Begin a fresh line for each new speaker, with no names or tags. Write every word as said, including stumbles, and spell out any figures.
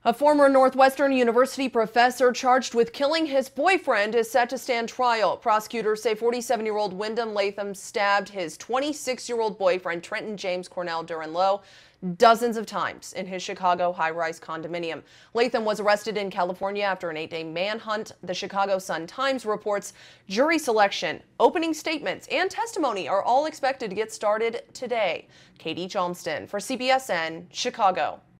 A former Northwestern University professor charged with killing his boyfriend is set to stand trial. Prosecutors say forty-seven-year-old Wyndham Latham stabbed his twenty-six-year-old boyfriend Trenton James Cornell-Duraleau dozens of times in his Chicago high-rise condominium. Latham was arrested in California after an eight-day manhunt. The Chicago Sun-Times reports jury selection, opening statements, and testimony are all expected to get started today. Katie Johnston for C B S N, Chicago.